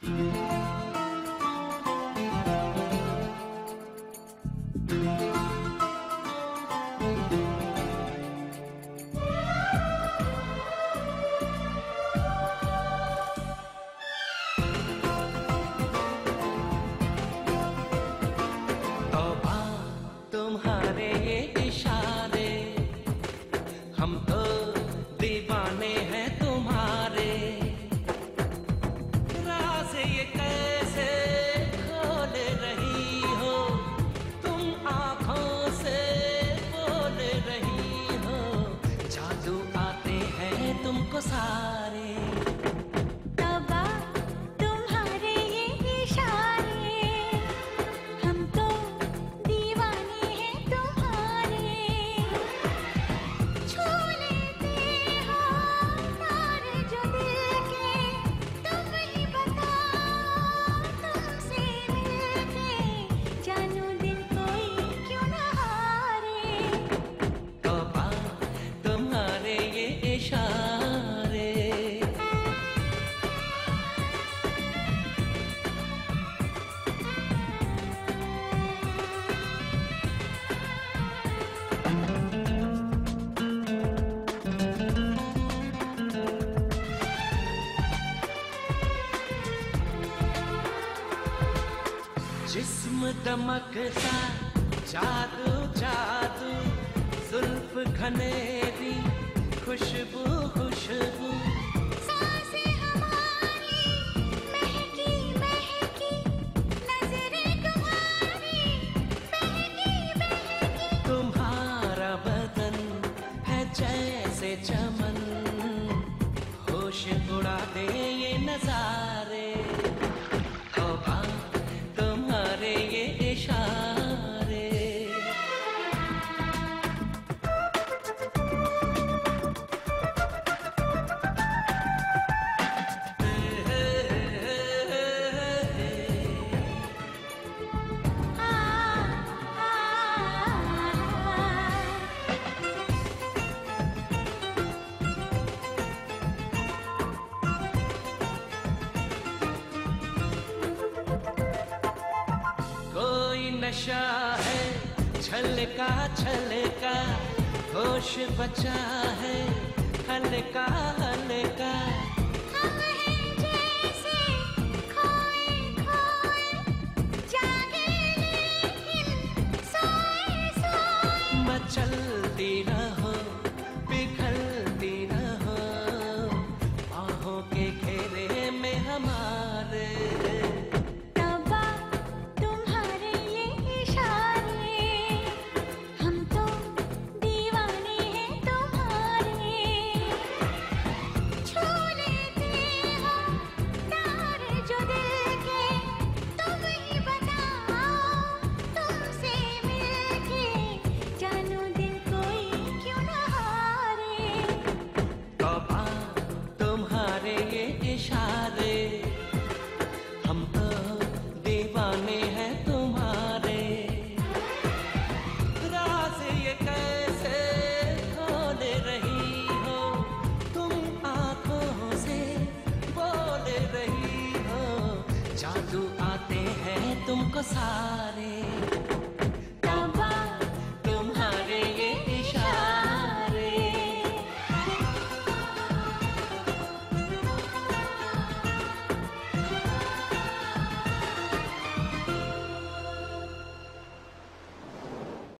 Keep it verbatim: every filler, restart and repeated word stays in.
तुम्हारे ये इशारे, हम तो दीवाने हैं तुम्हारे। राज ये कैसे खोल रही हो, तुम आँखों से बोल रही हो। जादू आते हैं तुमको सारे। जिस्म दमकता जादू जादू, जुल्फ घनेरी खुशबू खुशबू। सांसें हमारी महकी महकी, नजरें तुम्हारी बहकी बहकी। तुम्हारा बदन है जैसे चमन, होश उड़ा दे ये नजारे। तुम्हारे ये इशारे। कोई नशा है छलका छलका, होश बचा है हल्का हल्का। हम हैं जैसे खोए खोए, जागे लेकिन सोए सोए। मचलती रहो पिघलती रहो, बाहों के घेरे में हमारे। तुम्हारे ये इशारे, हम तो दीवाने हैं तुम्हारे। राज ये कैसे खोल रही हो, तुम आँखों से बोल रही हो। जादू आते हैं तुमको सारे।